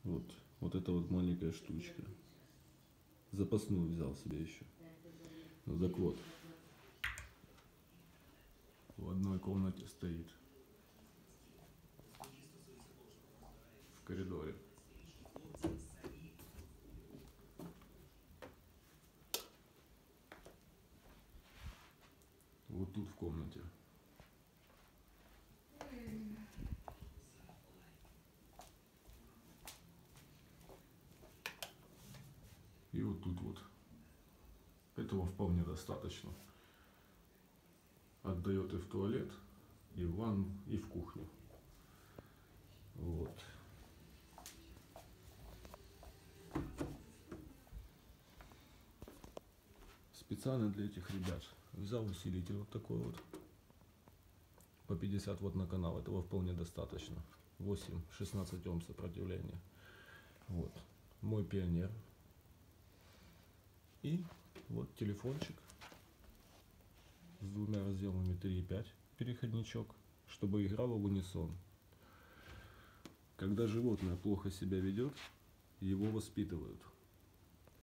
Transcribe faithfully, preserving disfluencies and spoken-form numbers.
Вот, вот это вот маленькая штучка. Запасную взял себе еще. Ну так вот. В одной комнате стоит. В коридоре. Вот тут в комнате. И вот тут вот. Этого вполне достаточно. Отдает и в туалет, и в ванну, и в кухню. Вот. Специально для этих ребят взял усилитель вот такой вот. По пятьдесят ватт на канал. Этого вполне достаточно. восемь-шестнадцать Ом сопротивления. Вот. Мой пионер. И вот телефончик с двумя разъемами три и пять, переходничок, чтобы играло в унисон. Когда животное плохо себя ведет, его воспитывают.